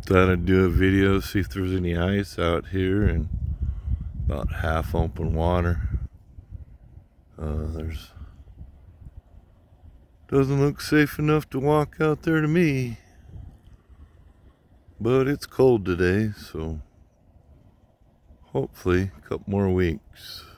Thought I'd do a video, see if there's any ice out here and about half open water. Doesn't look safe enough to walk out there to me, but it's cold today, so hopefully a couple more weeks.